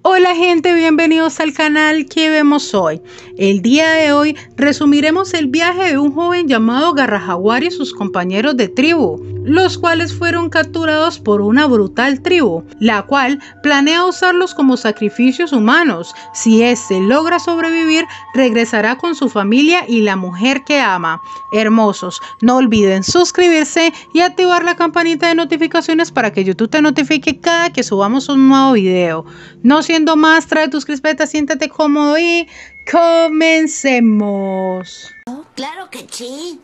Hola gente, bienvenidos al canal. ¿Qué vemos hoy? El día de hoy resumiremos el viaje de un joven llamado Garra Jaguar y sus compañeros de tribu, los cuales fueron capturados por una brutal tribu, la cual planea usarlos como sacrificios humanos. Si este logra sobrevivir, regresará con su familia y la mujer que ama. Hermosos, no olviden suscribirse y activar la campanita de notificaciones para que YouTube te notifique cada que subamos un nuevo video. No siendo más, trae tus crispetas, siéntate cómodo y comencemos. Oh, claro que sí.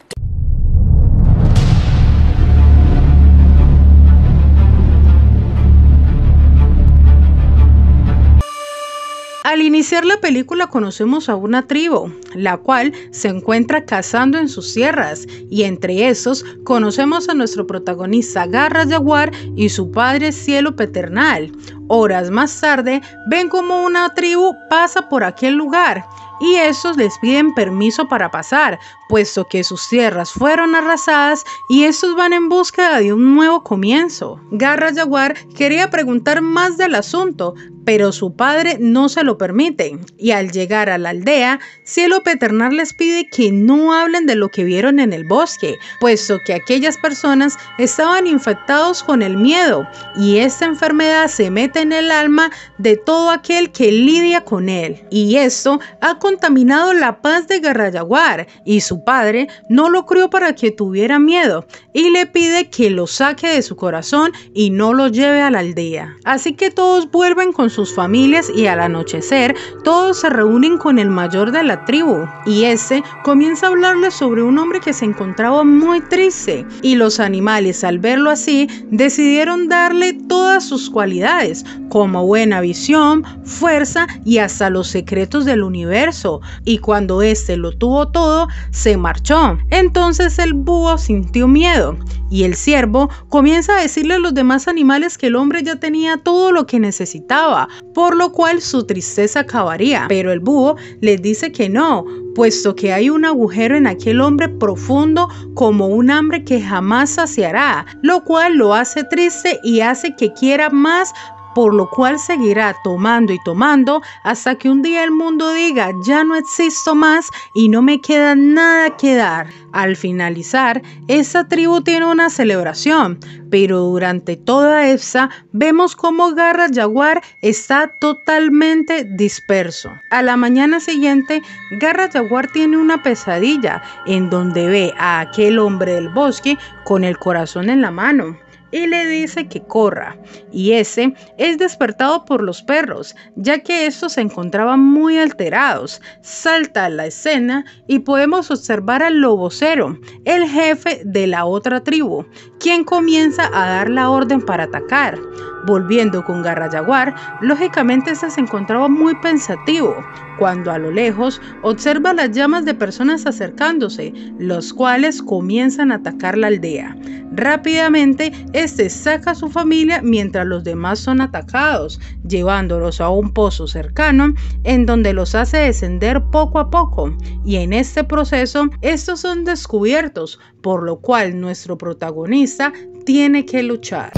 Al iniciar la película conocemos a una tribu, la cual se encuentra cazando en sus tierras, y entre esos conocemos a nuestro protagonista Garra Jaguar y su padre Cielo Paternal. Horas más tarde ven como una tribu pasa por aquel lugar y estos les piden permiso para pasar, puesto que sus tierras fueron arrasadas y estos van en búsqueda de un nuevo comienzo. Garra Jaguar quería preguntar más del asunto, pero su padre no se lo permite, y al llegar a la aldea, Cielo Paternal les pide que no hablen de lo que vieron en el bosque, puesto que aquellas personas estaban infectados con el miedo, y esta enfermedad se mete en el alma de todo aquel que lidia con él, y esto ha contaminado la paz de Garra Jaguar, y su padre no lo crió para que tuviera miedo, y le pide que lo saque de su corazón y no lo lleve a la aldea. Así que todos vuelven con sus familias y al anochecer todos se reúnen con el mayor de la tribu y este comienza a hablarles sobre un hombre que se encontraba muy triste, y los animales al verlo así decidieron darle todas sus cualidades como buena visión, fuerza y hasta los secretos del universo, y cuando este lo tuvo todo se marchó. Entonces el búho sintió miedo y el ciervo comienza a decirle a los demás animales que el hombre ya tenía todo lo que necesitaba, por lo cual su tristeza acabaría, pero el búho les dice que no, puesto que hay un agujero en aquel hombre profundo como un hambre que jamás saciará, lo cual lo hace triste y hace que quiera más, por lo cual seguirá tomando y tomando hasta que un día el mundo diga ya no existo más y no me queda nada que dar. Al finalizar, esta tribu tiene una celebración, pero durante toda esta vemos cómo Garra Jaguar está totalmente disperso. A la mañana siguiente, Garra Jaguar tiene una pesadilla en donde ve a aquel hombre del bosque con el corazón en la mano y le dice que corra, y ese es despertado por los perros, ya que estos se encontraban muy alterados. Salta a la escena y podemos observar al lobocero, el jefe de la otra tribu, quien comienza a dar la orden para atacar. Volviendo con Garra Jaguar, lógicamente este se encontraba muy pensativo, cuando a lo lejos observa las llamas de personas acercándose, los cuales comienzan a atacar la aldea. Rápidamente, este saca a su familia mientras los demás son atacados, llevándolos a un pozo cercano en donde los hace descender poco a poco, y en este proceso estos son descubiertos, por lo cual nuestro protagonista tiene que luchar.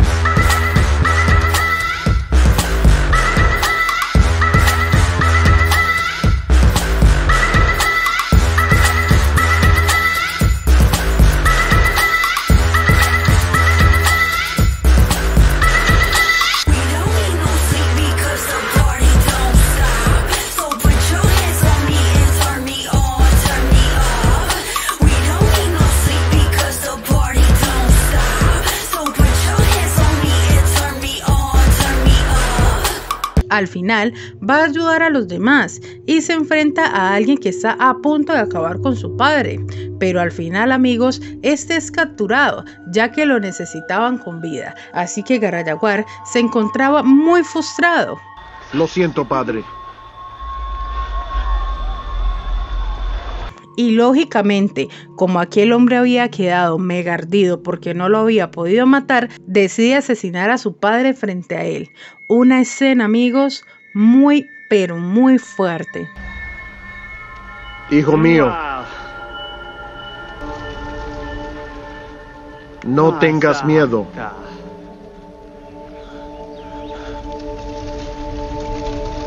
Al final va a ayudar a los demás y se enfrenta a alguien que está a punto de acabar con su padre, pero al final, amigos, este es capturado ya que lo necesitaban con vida, así que Garra Jaguar se encontraba muy frustrado. Lo siento, padre. Y lógicamente, como aquel hombre había quedado mega ardido porque no lo había podido matar, decide asesinar a su padre frente a él. Una escena, amigos, muy pero muy fuerte. Hijo mío, no tengas miedo. 「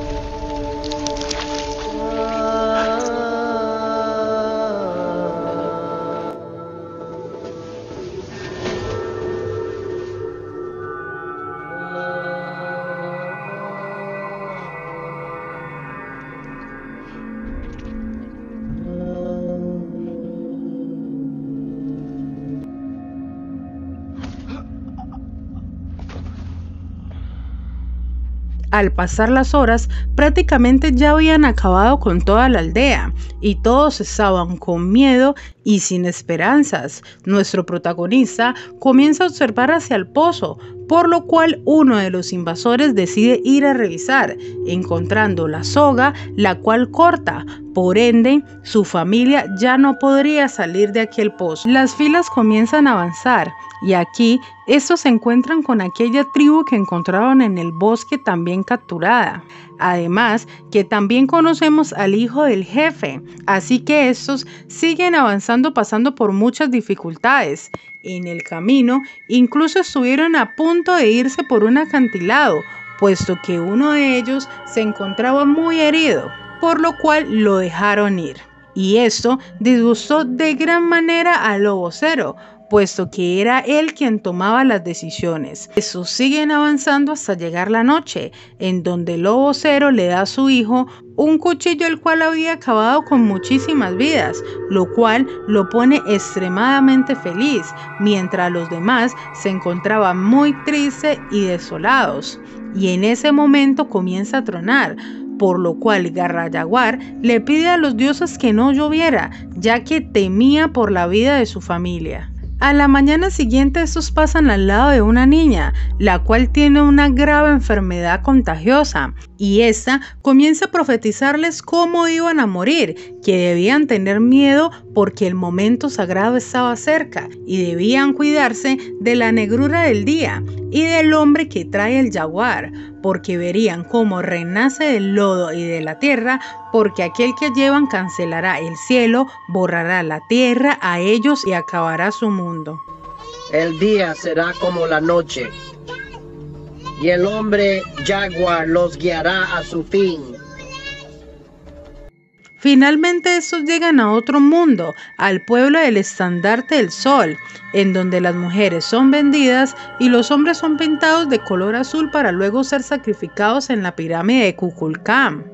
Al pasar las horas, prácticamente ya habían acabado con toda la aldea y todos estaban con miedo y sin esperanzas. Nuestro protagonista comienza a observar hacia el pozo, por lo cual uno de los invasores decide ir a revisar, encontrando la soga, la cual corta. Por ende, su familia ya no podría salir de aquel pozo. Las filas comienzan a avanzar y aquí estos se encuentran con aquella tribu que encontraron en el bosque también capturada. Además, que también conocemos al hijo del jefe, así que estos siguen avanzando pasando por muchas dificultades. En el camino, incluso estuvieron a punto de irse por un acantilado, puesto que uno de ellos se encontraba muy herido, por lo cual lo dejaron ir. Y esto disgustó de gran manera al lobo cero, puesto que era él quien tomaba las decisiones. Estos siguen avanzando hasta llegar la noche, en donde el lobo cero le da a su hijo un cuchillo el cual había acabado con muchísimas vidas, lo cual lo pone extremadamente feliz, mientras los demás se encontraban muy tristes y desolados. Y en ese momento comienza a tronar, por lo cual Garra Jaguar le pide a los dioses que no lloviera, ya que temía por la vida de su familia. A la mañana siguiente estos pasan al lado de una niña, la cual tiene una grave enfermedad contagiosa, y esta comienza a profetizarles cómo iban a morir, que debían tener miedo porque el momento sagrado estaba cerca, y debían cuidarse de la negrura del día y del hombre que trae el jaguar, porque verían cómo renace del lodo y de la tierra, porque aquel que llevan cancelará el cielo, borrará la tierra a ellos y acabará su mundo. El día será como la noche, y el hombre jaguar los guiará a su fin. Finalmente estos llegan a otro mundo, al pueblo del estandarte del sol, en donde las mujeres son vendidas y los hombres son pintados de color azul para luego ser sacrificados en la pirámide de Kukulcán.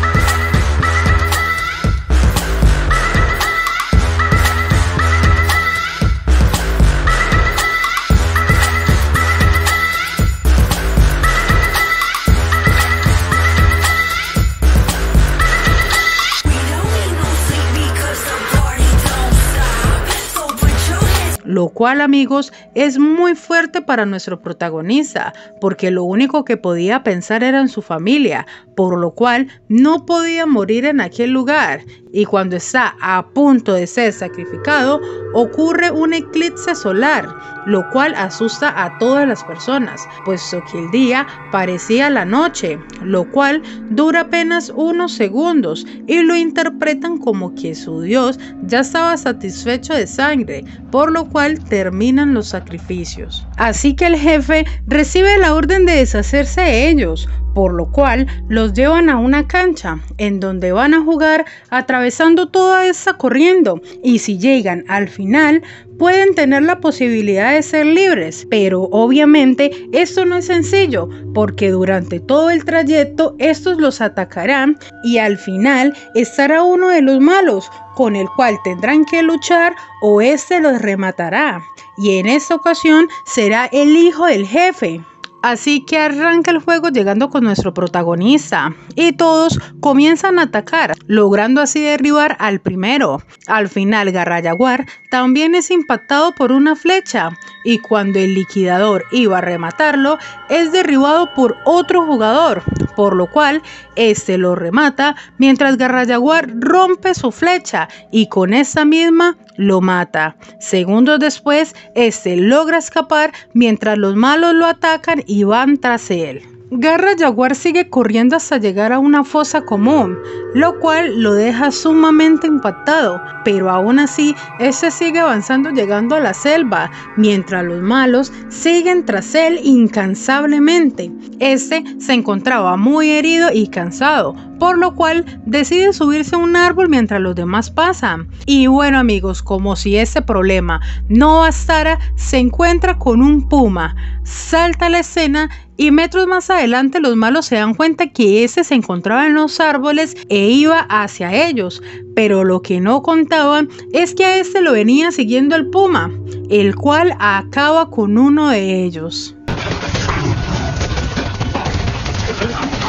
Lo cual, amigos, es muy fuerte para nuestro protagonista, porque lo único que podía pensar era en su familia, por lo cual no podía morir en aquel lugar. Y cuando está a punto de ser sacrificado, ocurre un eclipse solar, lo cual asusta a todas las personas, puesto que el día parecía la noche, lo cual dura apenas unos segundos, y lo interpretan como que su Dios ya estaba satisfecho de sangre, por lo cual terminan los sacrificios. Así que el jefe recibe la orden de deshacerse de ellos, por lo cual los llevan a una cancha en donde van a jugar atravesando toda esta corriendo, y si llegan al final pueden tener la posibilidad de ser libres, pero obviamente esto no es sencillo, porque durante todo el trayecto estos los atacarán y al final estará uno de los malos con el cual tendrán que luchar o este los rematará, y en esta ocasión será el hijo del jefe. Así que arranca el juego llegando con nuestro protagonista y todos comienzan a atacar, logrando así derribar al primero. Al final Garra Jaguar también es impactado por una flecha y cuando el liquidador iba a rematarlo es derribado por otro jugador, por lo cual este lo remata mientras Garra Jaguar rompe su flecha y con esta misma lo mata. Segundos después este logra escapar mientras los malos lo atacan y van tras él. Garra Jaguar sigue corriendo hasta llegar a una fosa común, lo cual lo deja sumamente impactado, pero aún así este sigue avanzando llegando a la selva, mientras los malos siguen tras él incansablemente. Este se encontraba muy herido y cansado, por lo cual decide subirse a un árbol mientras los demás pasan. Y bueno, amigos, como si este problema no bastara, se encuentra con un puma, salta a la escena y metros más adelante los malos se dan cuenta que este se encontraba en los árboles e iba hacia ellos, pero lo que no contaban es que a este lo venía siguiendo el puma, el cual acaba con uno de ellos.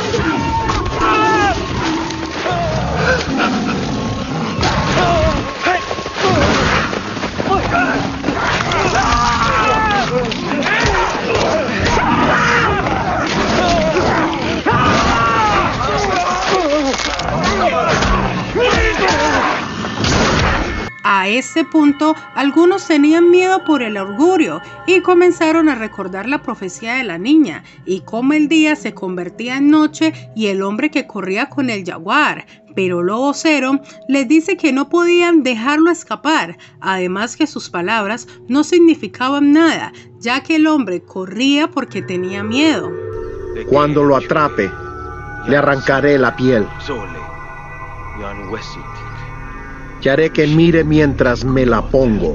A este punto, algunos tenían miedo por el augurio y comenzaron a recordar la profecía de la niña y cómo el día se convertía en noche y el hombre que corría con el jaguar. Pero Lobo Cero les dice que no podían dejarlo escapar, además que sus palabras no significaban nada, ya que el hombre corría porque tenía miedo. Cuando lo atrape, le arrancaré la piel y haré que mire mientras me la pongo.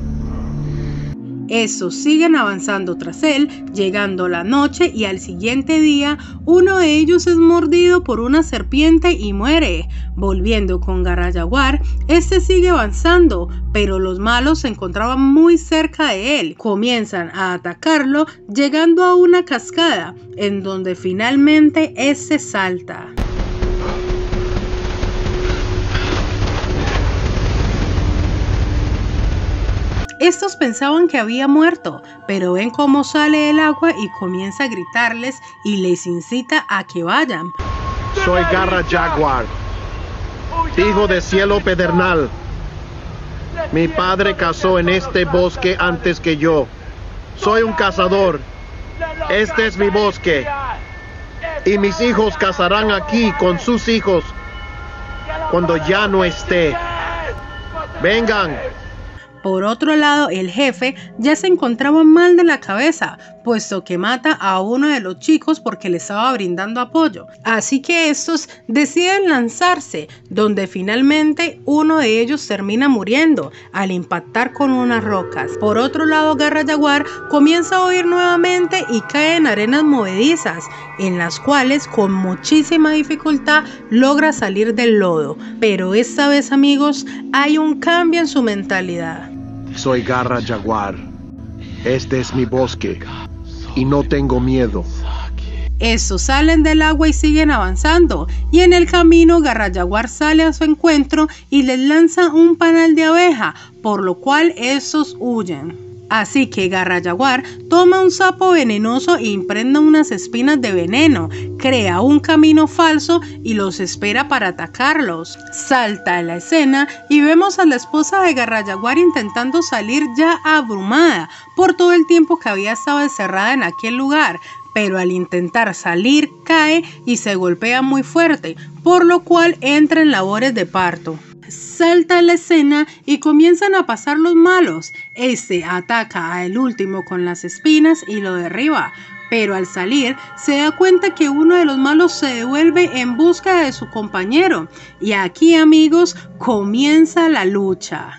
Estos siguen avanzando tras él, llegando la noche y al siguiente día, uno de ellos es mordido por una serpiente y muere. Volviendo con Garra Jaguar, este sigue avanzando, pero los malos se encontraban muy cerca de él. Comienzan a atacarlo, llegando a una cascada, en donde finalmente este salta. Estos pensaban que había muerto, pero ven cómo sale del agua y comienza a gritarles y les incita a que vayan. Soy Garra Jaguar, hijo de Cielo Pedernal. Mi padre cazó en este bosque antes que yo. Soy un cazador. Este es mi bosque. Y mis hijos cazarán aquí con sus hijos cuando ya no esté. Vengan. Por otro lado, el jefe ya se encontraba mal de la cabeza, puesto que mata a uno de los chicos porque le estaba brindando apoyo. Así que estos deciden lanzarse, donde finalmente uno de ellos termina muriendo al impactar con unas rocas. Por otro lado, Garra Jaguar comienza a huir nuevamente y cae en arenas movedizas, en las cuales con muchísima dificultad logra salir del lodo. Pero esta vez, amigos, hay un cambio en su mentalidad. Soy Garra Jaguar. Este es mi bosque y no tengo miedo. Estos salen del agua y siguen avanzando, y en el camino Garra Jaguar sale a su encuentro y les lanza un panal de abeja, por lo cual estos huyen. Así que Garra Jaguar toma un sapo venenoso e impregna unas espinas de veneno, crea un camino falso y los espera para atacarlos. Salta a la escena y vemos a la esposa de Garra Jaguar intentando salir ya abrumada por todo el tiempo que había estado encerrada en aquel lugar, pero al intentar salir cae y se golpea muy fuerte, por lo cual entra en labores de parto. Salta a la escena y comienzan a pasar los malos. Este ataca al último con las espinas y lo derriba, pero al salir se da cuenta que uno de los malos se devuelve en busca de su compañero. Y aquí, amigos, comienza la lucha.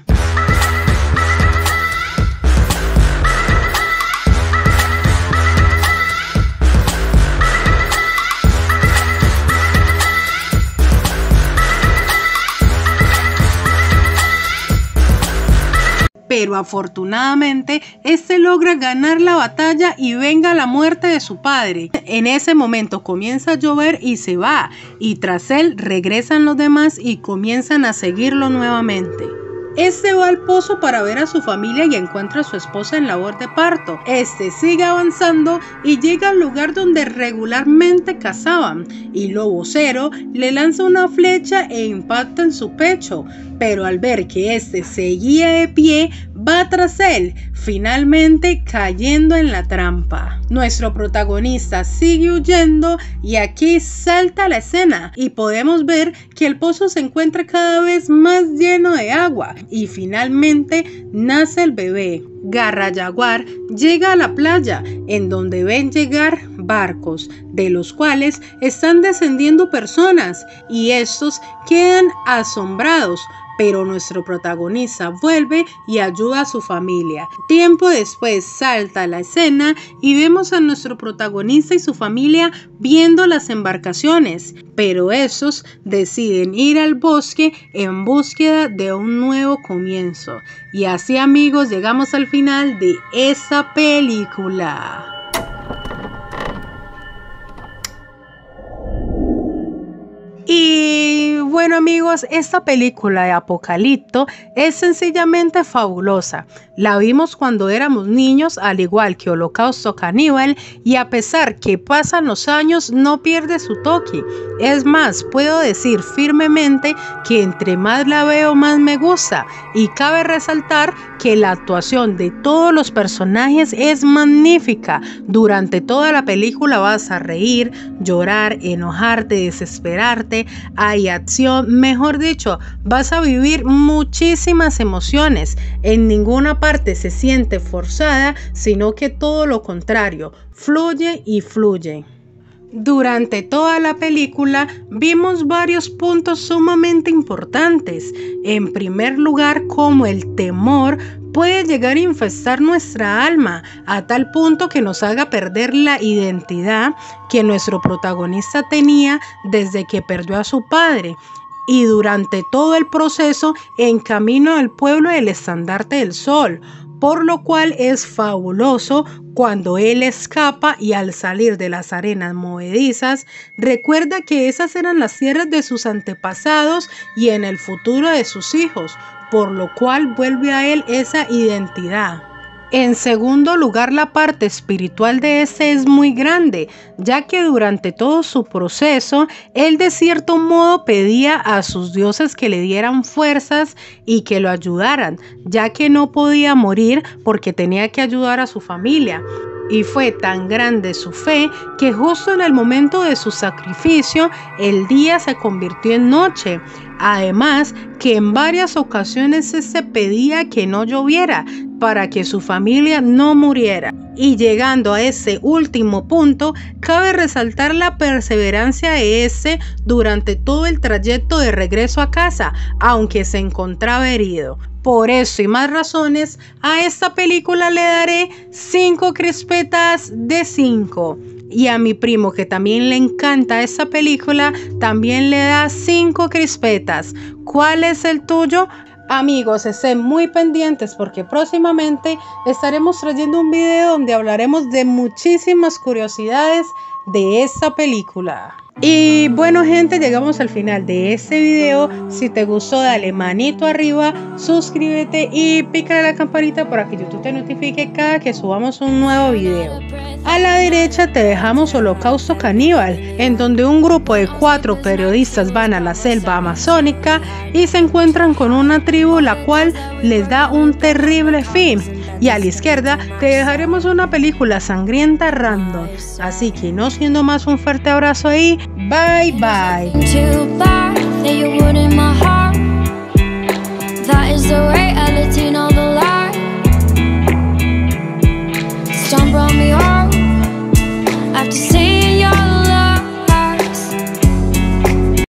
Pero afortunadamente este logra ganar la batalla y venga la muerte de su padre. En ese momento comienza a llover y se va, y tras él regresan los demás y comienzan a seguirlo nuevamente. Este va al pozo para ver a su familia y encuentra a su esposa en labor de parto. Este sigue avanzando y llega al lugar donde regularmente cazaban, y Lobo Cero le lanza una flecha e impacta en su pecho, pero al ver que este seguía de pie, va tras él, finalmente cayendo en la trampa. Nuestro protagonista sigue huyendo y aquí salta a la escena y podemos ver que el pozo se encuentra cada vez más lleno de agua y finalmente nace el bebé. Garra Jaguar llega a la playa, en donde ven llegar barcos, de los cuales están descendiendo personas, y estos quedan asombrados. Pero nuestro protagonista vuelve y ayuda a su familia. Tiempo después salta a la escena y vemos a nuestro protagonista y su familia viendo las embarcaciones, pero estos deciden ir al bosque en búsqueda de un nuevo comienzo. Y así, amigos, llegamos al final de esta película. Y bueno amigos, esta película de Apocalipto es sencillamente fabulosa. La vimos cuando éramos niños, al igual que Holocausto Caníbal, y a pesar que pasan los años no pierde su toque. Es más, puedo decir firmemente que entre más la veo más me gusta, y cabe resaltar que la actuación de todos los personajes es magnífica. Durante toda la película vas a reír, llorar, enojarte, desesperarte, hay acción, mejor dicho, vas a vivir muchísimas emociones. En ninguna parte se siente forzada, sino que todo lo contrario, fluye y fluye. Durante toda la película vimos varios puntos sumamente importantes. En primer lugar, como el temor puede llegar a infestar nuestra alma a tal punto que nos haga perder la identidad que nuestro protagonista tenía desde que perdió a su padre. Y durante todo el proceso, en camino al pueblo del Estandarte del Sol, por lo cual es fabuloso cuando él escapa y al salir de las arenas movedizas, recuerda que esas eran las tierras de sus antepasados y en el futuro de sus hijos, por lo cual vuelve a él esa identidad. En segundo lugar, la parte espiritual de este es muy grande, ya que durante todo su proceso, él de cierto modo pedía a sus dioses que le dieran fuerzas y que lo ayudaran, ya que no podía morir porque tenía que ayudar a su familia. Y fue tan grande su fe que justo en el momento de su sacrificio, el día se convirtió en noche. Además, que en varias ocasiones se pedía que no lloviera para que su familia no muriera. Y llegando a ese último punto, cabe resaltar la perseverancia de este durante todo el trayecto de regreso a casa, aunque se encontraba herido. Por eso y más razones, a esta película le daré 5 crispetas de 5. Y a mi primo, que también le encanta esta película, también le da 5 crispetas. ¿Cuál es el tuyo? Amigos, estén muy pendientes porque próximamente estaremos trayendo un video donde hablaremos de muchísimas curiosidades de esta película. Y bueno gente, llegamos al final de este video. Si te gustó, dale manito arriba, suscríbete y pícale la campanita para que YouTube te notifique cada que subamos un nuevo video. A la derecha te dejamos Holocausto Caníbal, en donde un grupo de 4 periodistas van a la selva amazónica y se encuentran con una tribu la cual les da un terrible fin. Y a la izquierda te dejaremos una película sangrienta random. Así que no siendo más, un fuerte abrazo ahí. Bye bye.